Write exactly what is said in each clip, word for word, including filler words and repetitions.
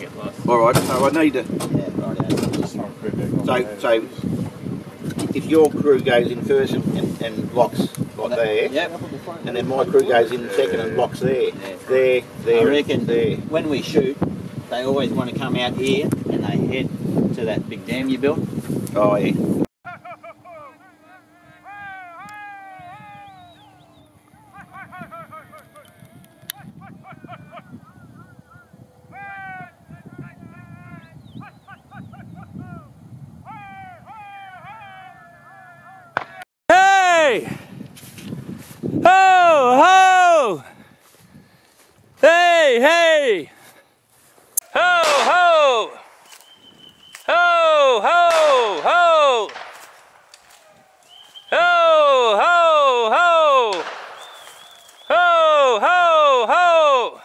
get lost. Alright, so I need to... Yeah, right. So, so if your crew goes in first and, and, and locks like that, there, yep. and then my crew goes in second and locks there, yeah. there, there, I reckon there. When we shoot, they always want to come out here and they head to that big dam you built. Oh yeah. Hey! Ho! Ho! Hey! Hey! Ho! Ho! Ho! Ho! Ho! Ho! Ho! Ho! Ho! Ho! Ho!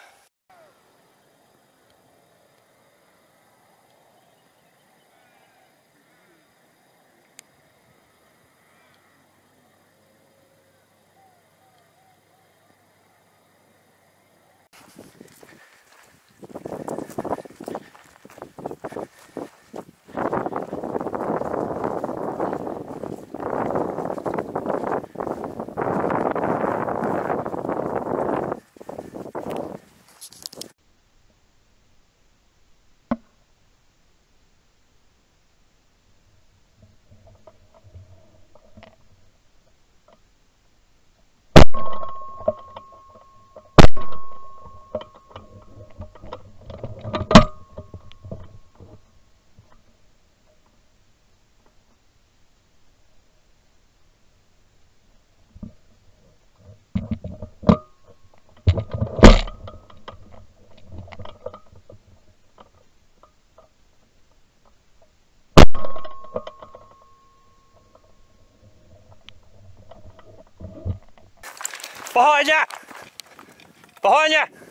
Behind ya! Behind ya!